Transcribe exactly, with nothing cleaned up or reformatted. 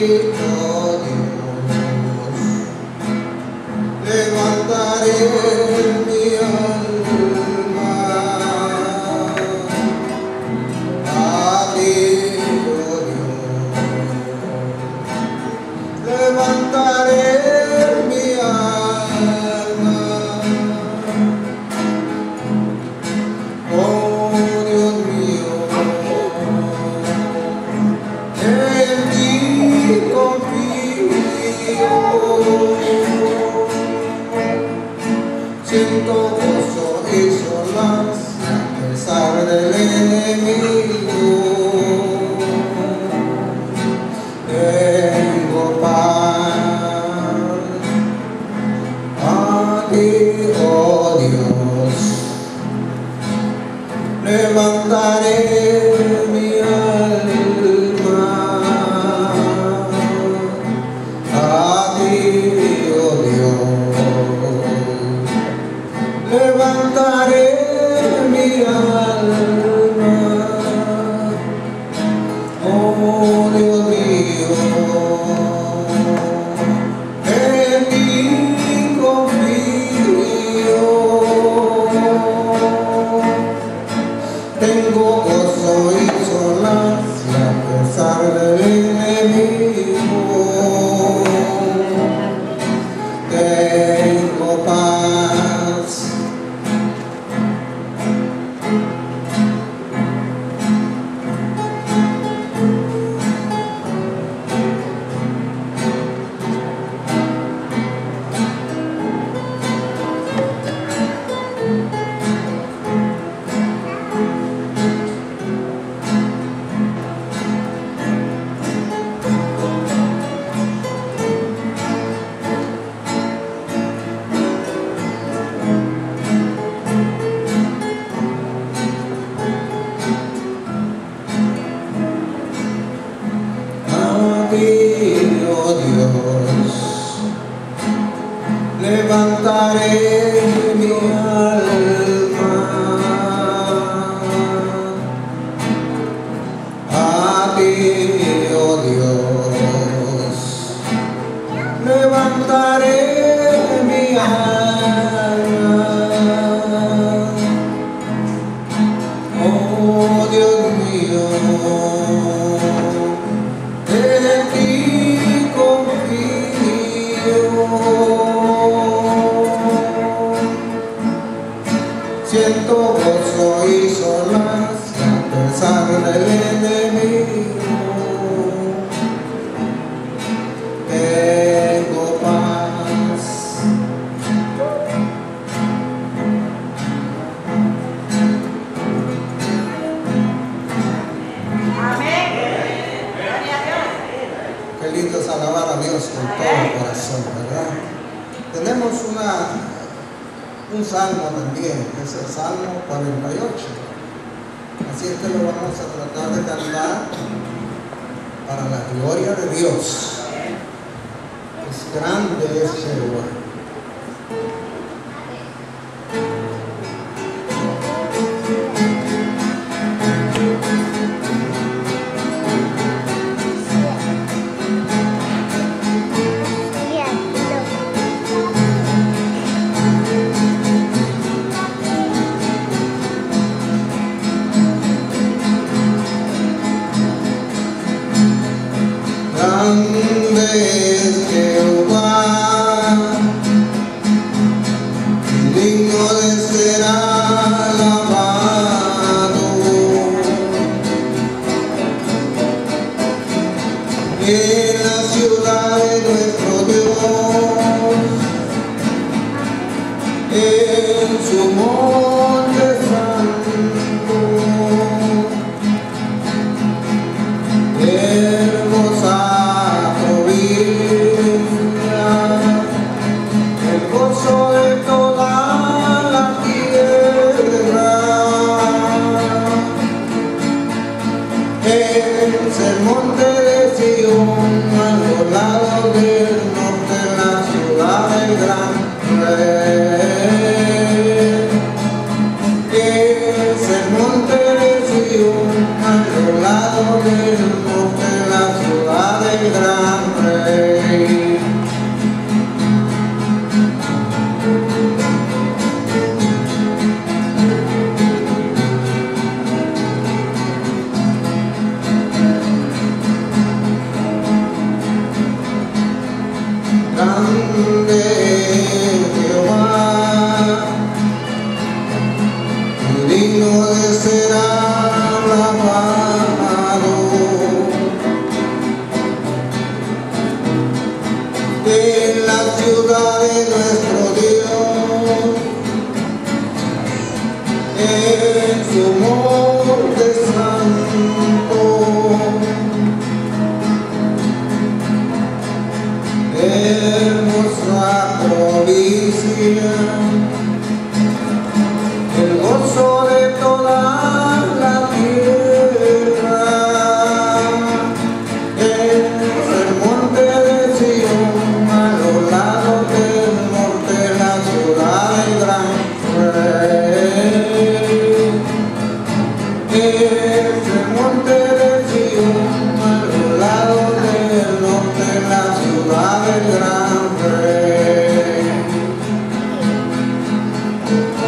oh Dios, levantaré mi alma a ti, oh Dios, levantaré mi alma, oh Dios mío, en ti confío. Siento gozo y solaz a pesar del enemigo. Tengo paz a ti, oh Dios. Levantaré mi alma a ti, oh Dios. Levantaré mi alma, oh Dios mío, en ti confío. Tengo gozo y solaz a pesar del enemigo. Tengo paz. Oh Dios, levantaré mi alma a ti, oh Dios, levantaré mi alma, oh Dios mío. En ti confío. Siento gozo y solaz a pesar del enemigo. Tengo paz. Qué lindo es alabar a Dios con todo el corazón, ¿verdad? Tenemos una, un salmo también, que es el Salmo cuarenta y ocho. Así es que lo vamos a tratar de cantar para la gloria de Dios. Es grande ese Jehová. Grande es Jehová, digno de ser alabado. En la ciudad de nuestro Dios, en su monte santo, hermosa el gozo de toda la tierra, es el monte de Sion, a los lados del norte, la ciudad del gran rey. Es el monte de Sion, a los lados del norte, la ciudad del gran delicia, el gozo de toda la tierra. Es el monte de Sion, a los lados del norte, la ciudad del gran rey. Es el monte de Sion, a los lados del norte, la ciudad del gran rey.